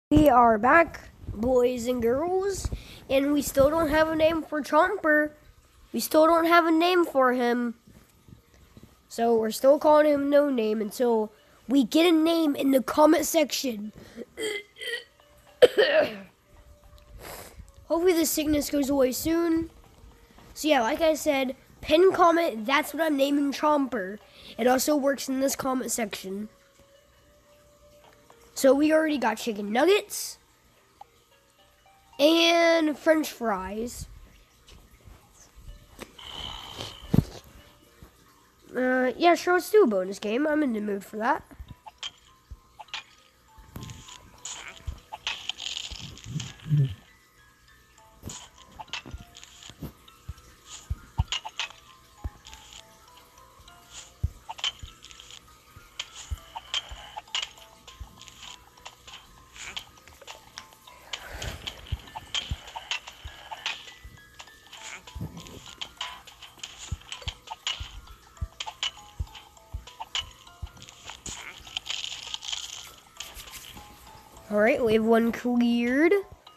We are back, boys and girls, and we still don't have a name for Chomper. We still don't have a name for him. So we're still calling him No Name until we get a name in the comment section. Hopefully this sickness goes away soon. So yeah, like I said, pin comment, that's what I'm naming Chomper. It also works in this comment section. So we already got chicken nuggets and French fries. Yeah, sure, let's do a bonus game. I'm in the mood for that. Alright, we have one cleared.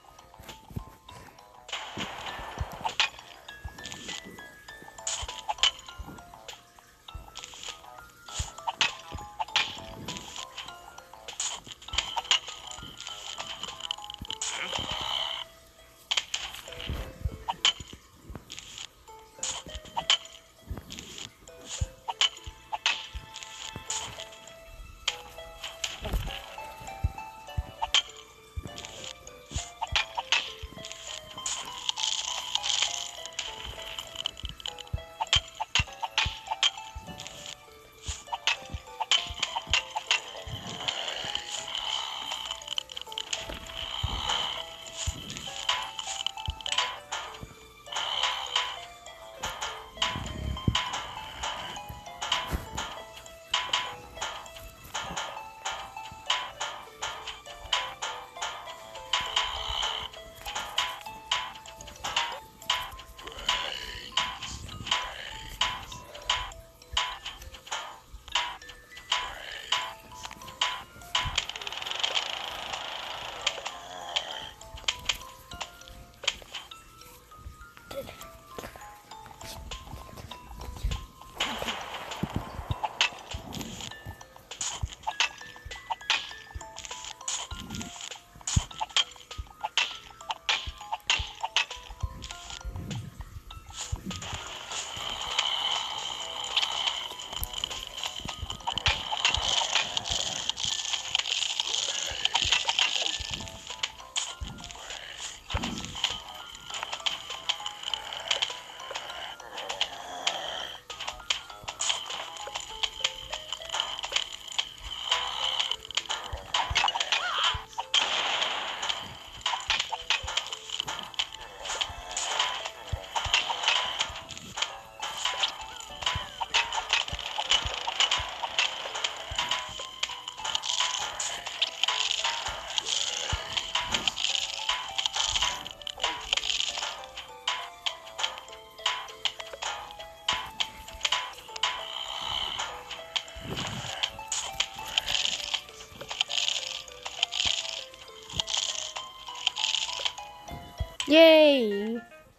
Yay!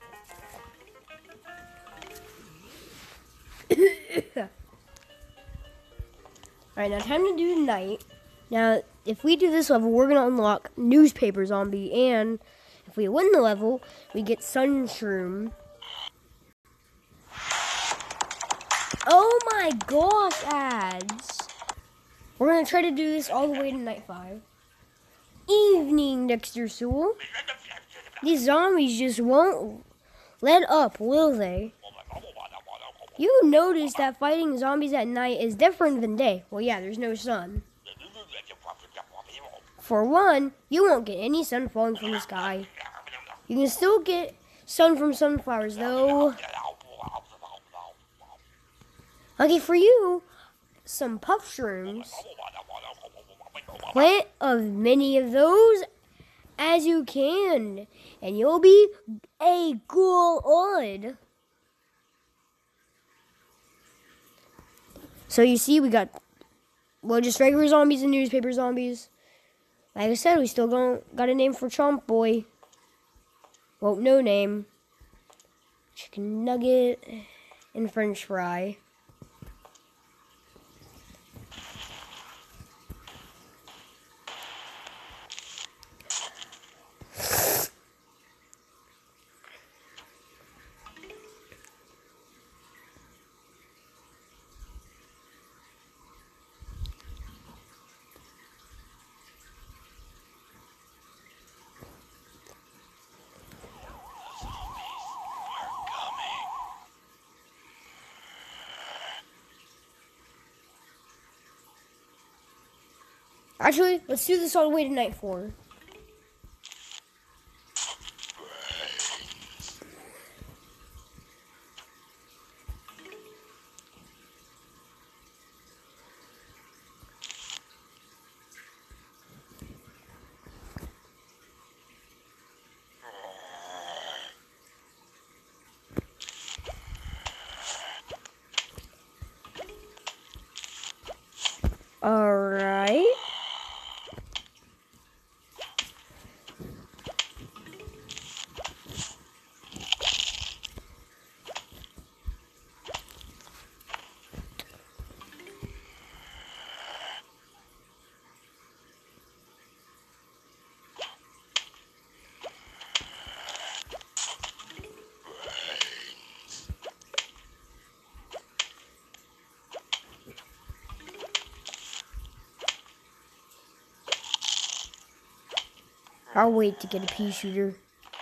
Alright, now time to do night. Now, if we do this level, we're going to unlock Newspaper Zombie, and if we win the level, we get Sunshroom. Oh my gosh, ads! We're going to try to do this all the way to night 5. Evening, Dexter Sewell. These zombies just won't let up, will they? You notice that fighting zombies at night is different than day. Well, yeah, there's no sun. For one, you won't get any sun falling from the sky. You can still get sun from sunflowers, though. Lucky for you, some puff shrooms. Plant of many of those as you can, and you'll be a good. So you see, we got, well, just regular zombies and newspaper zombies. Like I said, we still got a name for Chomp Boy. Well, no name. Chicken nugget and French fry. Actually, let's do this all the way to night 4. Alright. I'll wait to get a pea shooter.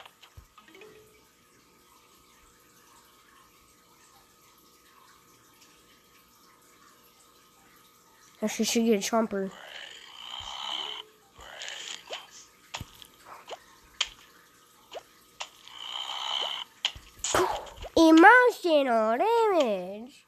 Actually, should get a chomper. Emotional damage.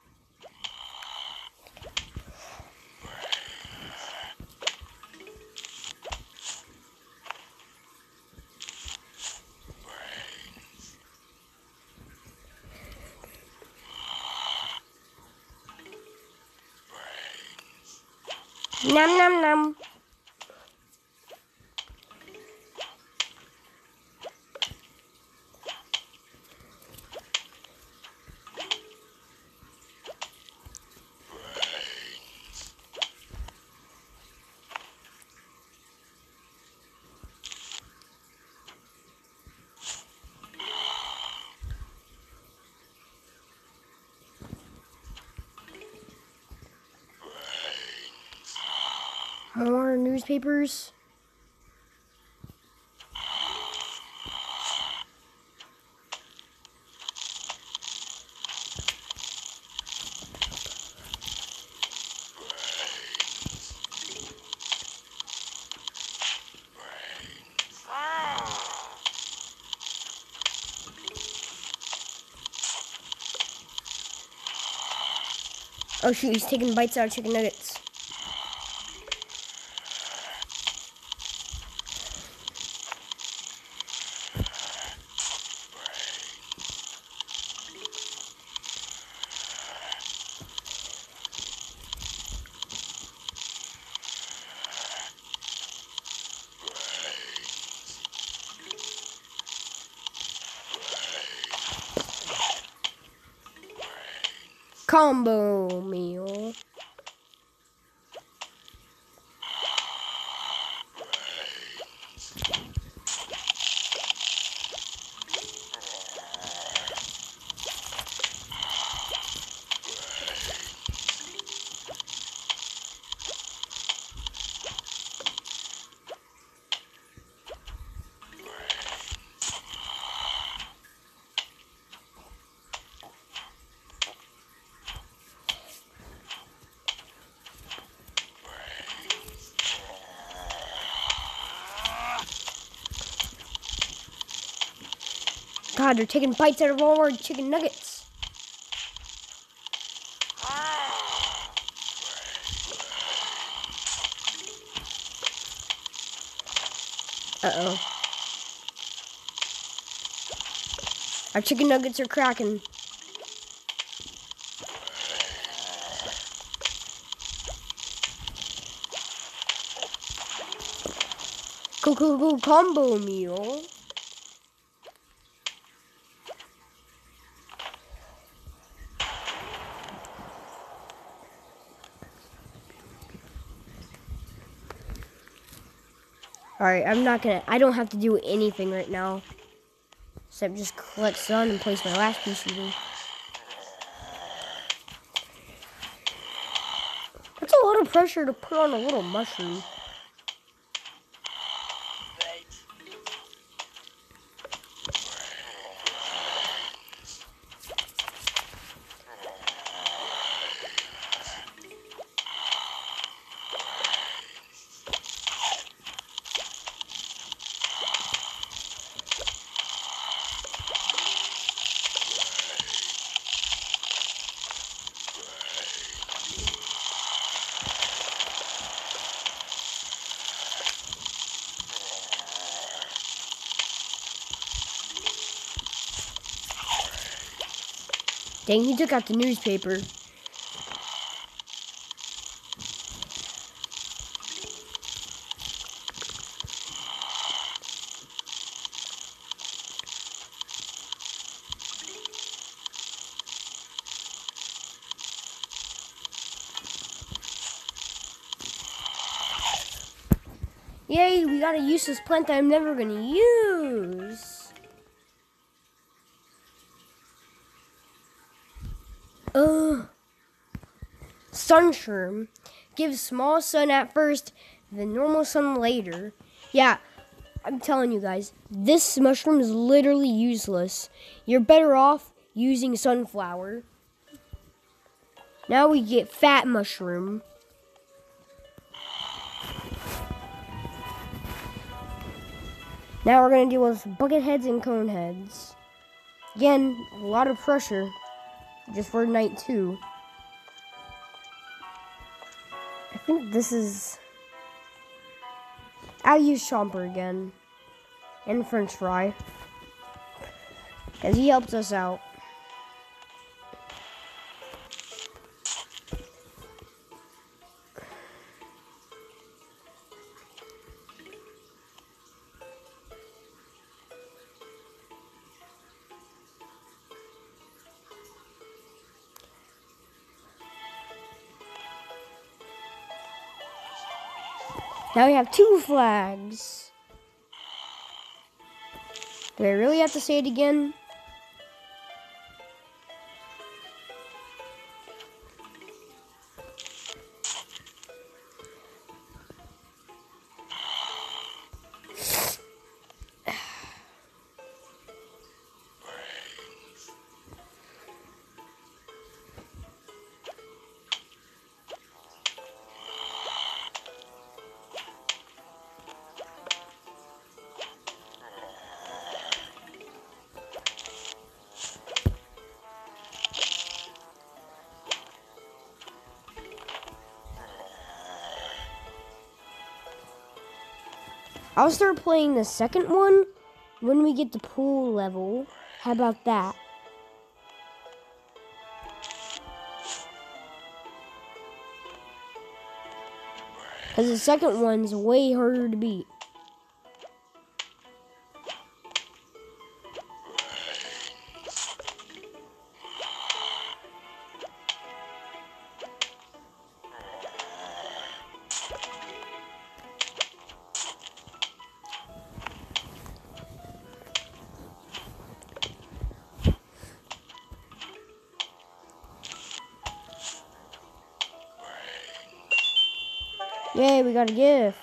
Nom nom nom. More newspapers. Oh shoot, he's taking bites out of chicken nuggets. Combo meal. God, they're taking bites out of all our chicken nuggets. Uh-oh. Our chicken nuggets are cracking. combo meal. Alright, I don't have to do anything right now. Except just collect sun and place my last pea shooter. That's a lot of pressure to put on a little mushroom. Dang, he took out the newspaper. Yay, we got a useless plant that I'm never gonna use. Sunshroom. Gives small sun at first, then normal sun later. Yeah, I'm telling you guys, this mushroom is literally useless. You're better off using sunflower. Now we get fat mushroom. Now we're going to deal with bucket heads and cone heads. Again, a lot of pressure just for night 2. I think this is... I'll use Chomper again. And French Fry. Because he helps us out. Now we have 2 flags. Do I really have to say it again? I'll start playing the second one when we get the pool level. How about that? Because the second one's way harder to beat. Yay, we got a gift.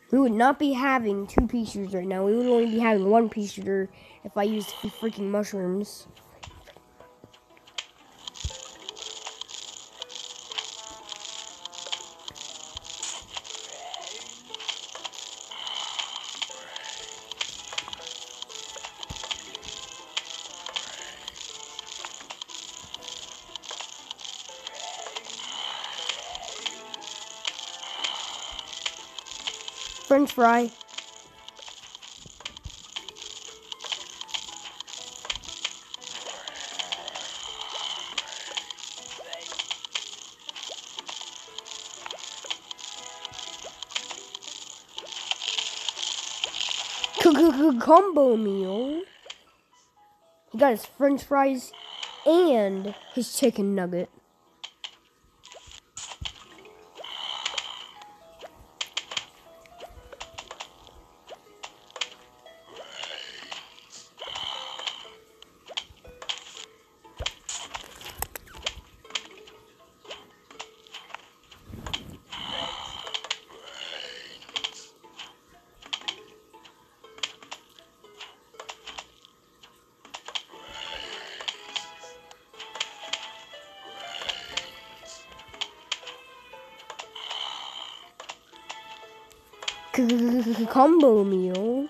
We would not be having 2 pea shooters right now. We would only be having 1 pea shooter if I used freaking mushrooms. French fry. Combo meal. He got his French fries and his chicken nugget. Combo meal.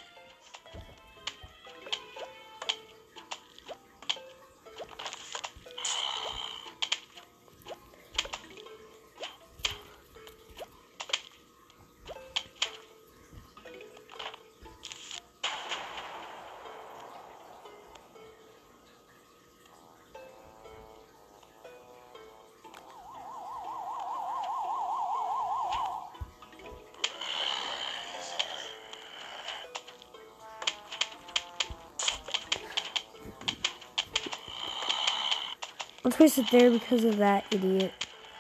Let's place it there because of that idiot.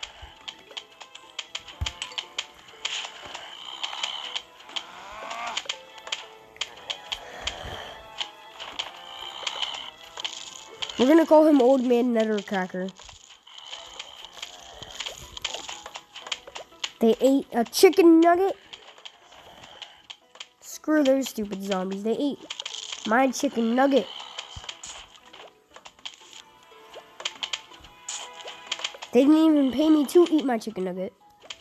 We're gonna call him Old Man Nettercracker. They ate a chicken nugget. Screw those stupid zombies. They ate my chicken nugget. They didn't even pay me to eat my chicken nugget.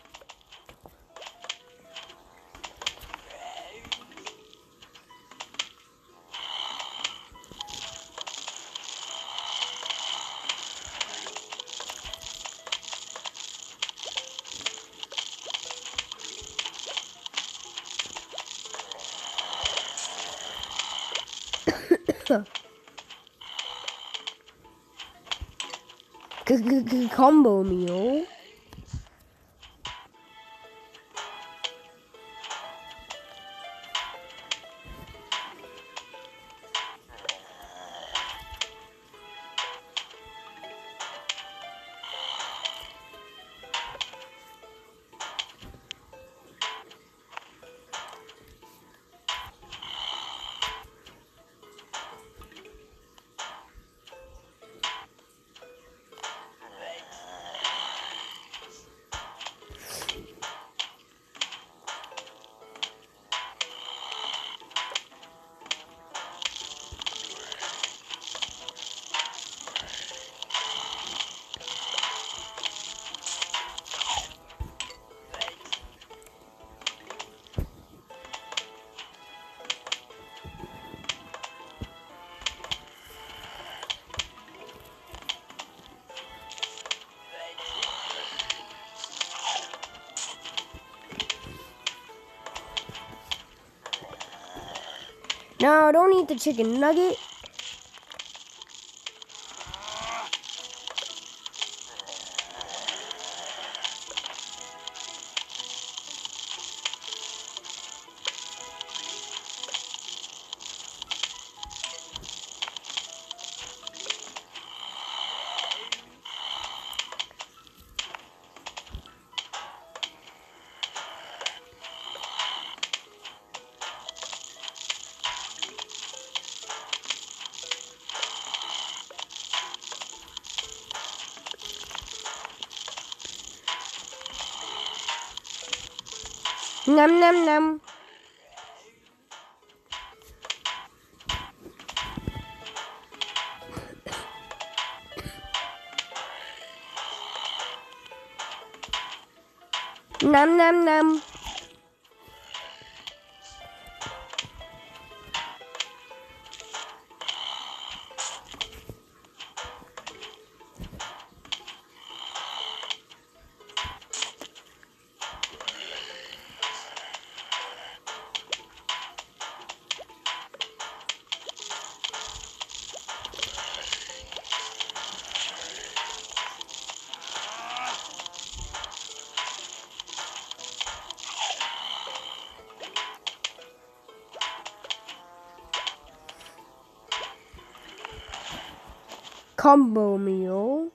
Combo meal. No, don't eat the chicken nugget. Nom nom nom. Nom nom nom. Combo meal.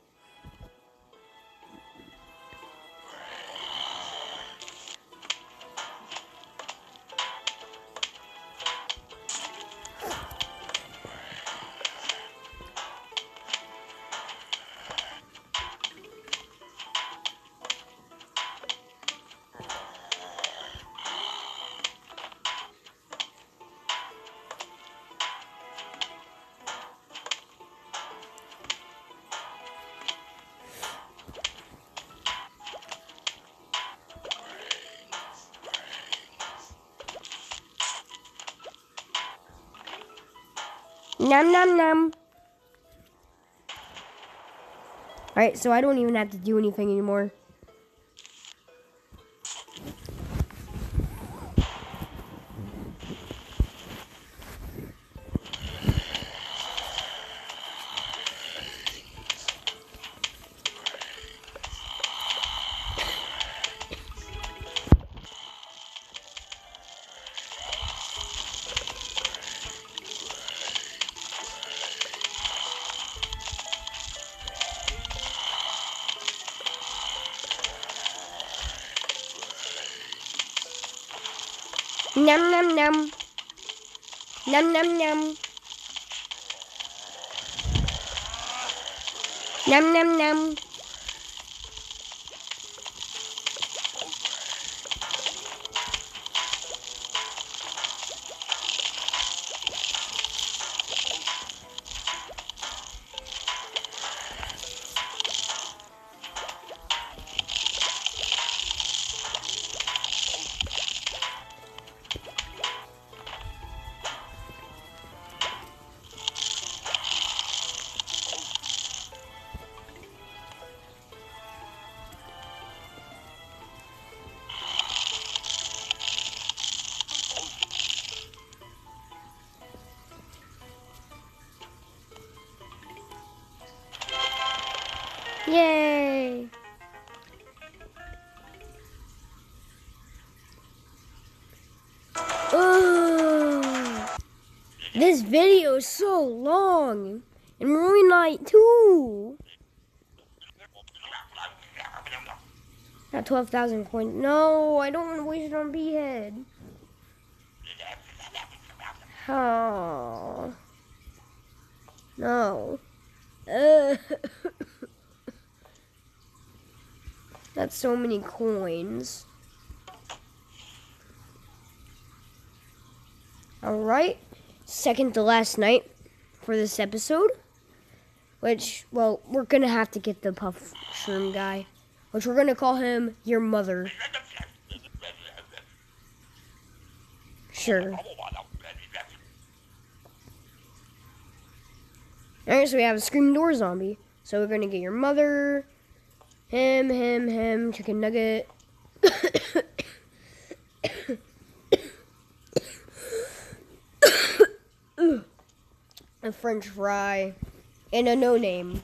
Nom nom nom. Alright, so I don't even have to do anything anymore. Nom nom nom. Nom nom nom. Nom nom nom. Yay! Oh, this video is so long, and we're only night 2. Not 12,000 coins. No, I don't want to waste it on Behead. Oh. No. That's so many coins. Alright. Second to last night for this episode. Which, well, we're going to have to get the puff shroom guy. Which we're going to call him your mother. Sure. Alright, so we have a Scream Door Zombie. So we're going to get your mother, him, Chicken Nugget. A French fry. And a no-name.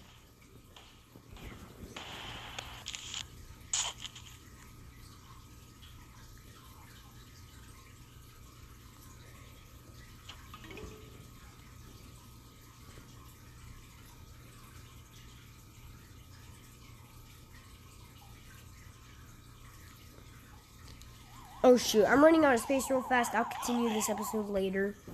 Oh shoot, I'm running out of space real fast. I'll continue this episode later.